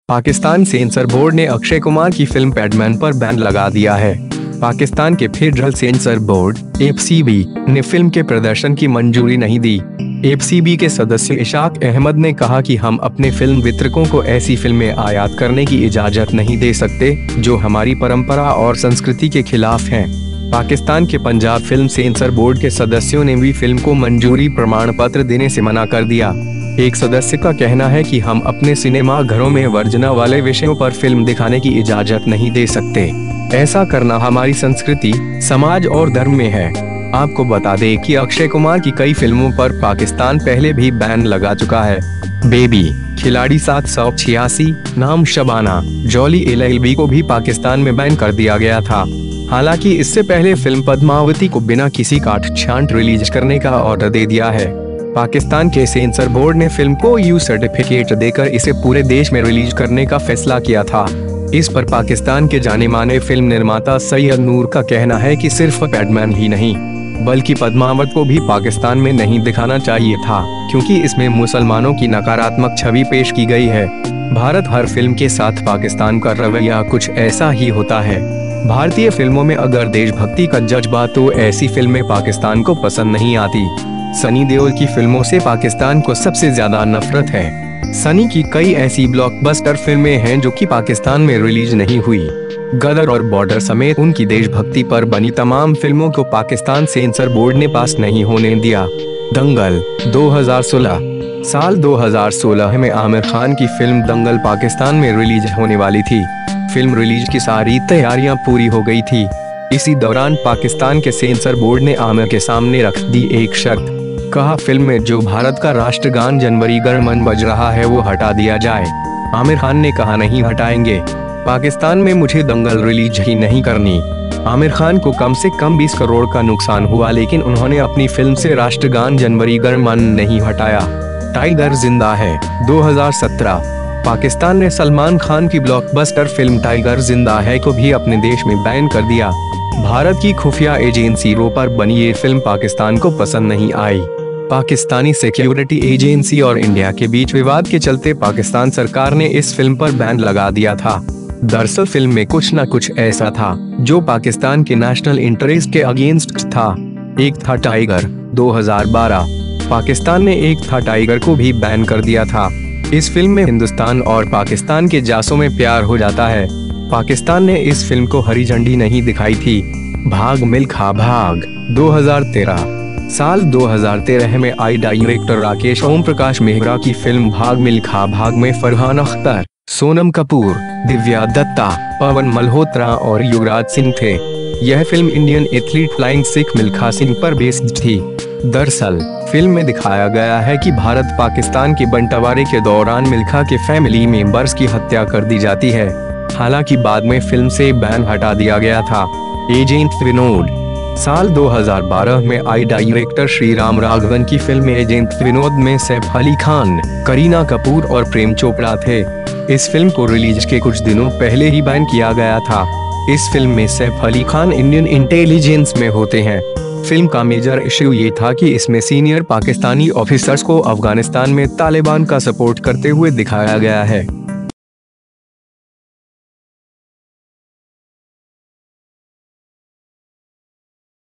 Pakistan sensor board ने अक्षय कुमार की film Padman पर बैन लगा दिया है। पाकिस्तान के फेडरल सेंसर बोर्ड (एफसीबी) ने फिल्म के प्रदर्शन की मंजूरी नहीं दी। एफसीबी के सदस्य इशाक अहमद ने कहा कि हम अपने फिल्म वितरकों को ऐसी फिल्में आयात करने की इजाजत नहीं दे सकते जो हमारी परंपरा और संस्कृति के खिलाफ हैं। पाकिस्तान के पंजाब फिल्म सेंसर बोर्ड के सदस्यों ने भी फिल्म को मंजूरी प्रमाण पत्र देने से मना कर दिया। एक सदस्य का कहना है कि हम अपने सिनेमा घरों में वर्जना वाले विषयों पर फिल्म दिखाने की इजाजत नहीं दे सकते। ऐसा करना हमारी संस्कृति, समाज और धर्म में है। आपको बता दें कि अक्षय कुमार की कई फिल्मों पर पाकिस्तान पहले भी बैन लगा चुका है। बेबी, खिलाड़ी 786, नाम शबाना, जॉली LLB को भी पाकिस्तान में बैन कर दिया गया था। हालांकि इससे पहले फिल्म पद्मावती को बिना किसी काट छांट रिलीज करने का ऑर्डर दे दिया है। पाकिस्तान के सेंसर बोर्ड ने फिल्म को यू सर्टिफिकेट देकर इसे पूरे देश में रिलीज करने का फैसला किया था। इस पर पाकिस्तान के जाने माने फिल्म निर्माता सैयद नूर का कहना है कि सिर्फ पैडमैन ही नहीं बल्कि पद्मावत को भी पाकिस्तान में नहीं दिखाना चाहिए था, क्योंकि इसमें मुसलमानों की नकारात्मक छवि पेश की गई है। भारत हर फिल्म के साथ पाकिस्तान का रवैया कुछ ऐसा ही होता है। भारतीय फिल्मों में अगर देशभक्ति का जज्बा तो ऐसी फिल्में पाकिस्तान को पसंद नहीं आती। सनी देओल की फिल्मों से पाकिस्तान को सबसे ज्यादा नफरत है। सनी की कई ऐसी ब्लॉकबस्टर फिल्में हैं जो कि पाकिस्तान में रिलीज नहीं हुई। गदर और बॉर्डर समेत उनकी देशभक्ति पर बनी तमाम फिल्मों को पाकिस्तान सेंसर बोर्ड ने पास नहीं होने दिया। दंगल 2016 साल 2016 में आमिर खान की फिल्म दंगल पाकिस्तान में रिलीज होने वाली थी। फिल्म रिलीज की सारी तैयारियां पूरी हो गई थी। इसी दौरान पाकिस्तान के सेंसर बोर्ड ने आमिर के सामने रख दी एक शर्त। कहा, फिल्म में जो भारत का राष्ट्रगान जनवरी गण मन बज रहा है वो हटा दिया जाए। आमिर खान ने कहा, नहीं हटाएंगे। पाकिस्तान में मुझे दंगल रिलीज ही नहीं करनी। आमिर खान को कम से कम 20 करोड़ का नुकसान हुआ, लेकिन उन्होंने अपनी फिल्म से राष्ट्रगान जनवरी गण मन नहीं हटाया। टाइगर जिंदा है 2017 पाकिस्तान ने सलमान खान की ब्लॉकबस्टर फिल्म टाइगर जिंदा है को भी अपने देश में बैन कर दिया। भारत की खुफिया एजेंसी रो पर बनी ये फिल्म पाकिस्तान को पसंद नहीं आई। पाकिस्तानी सिक्योरिटी एजेंसी और इंडिया के बीच विवाद के चलते पाकिस्तान सरकार ने इस फिल्म पर बैन लगा दिया था। दरअसल फिल्म में कुछ न कुछ ऐसा था जो पाकिस्तान के नेशनल इंटरेस्ट के अगेंस्ट था। एक था टाइगर 2012 पाकिस्तान ने एक था टाइगर को भी बैन कर दिया था। इस फिल्म में हिंदुस्तान और पाकिस्तान के जासूसों में प्यार हो जाता है। पाकिस्तान ने इस फिल्म को हरी झंडी नहीं दिखाई थी। भाग मिल्खा भाग 2013 साल 2013 में आई डायरेक्टर राकेश ओम प्रकाश मेहरा की फिल्म भाग मिल्खा भाग में फरहान अख्तर, सोनम कपूर, दिव्या दत्ता, पवन मल्होत्रा और युवराज सिंह थे। यह film Indian athlete flying Sikh Milkha Singh पर बेस्ड थी। दरअसल फिल्म में दिखाया गया है कि भारत पाकिस्तान के बंटवारे के दौरान मिल्खा के फैमिली मेंबर्स की हत्या कर दी जाती है। हालांकि बाद में फिल्म से बैन हटा दिया गया था। एजेंट विनोद साल 2012 में आई डायरेक्टर श्रीराम राघवन की फिल्म एजेंट विनोद में सैफ अली खान, करीना कपूर और प्रेम चोपड़ा थे। इस फिल्म को रिलीज के कुछ दिनों पहले ही बैन किया गया था। इस फिल्म में सैफ अली खान इंडियन इंटेलिजेंस में होते हैं। फिल्म का मेजर इश्यू ये था कि इसमें सीनियर पाकिस्तानी ऑफिसर्स को अफगानिस्तान में तालिबान का सपोर्ट करते हुए दिखाया गया है।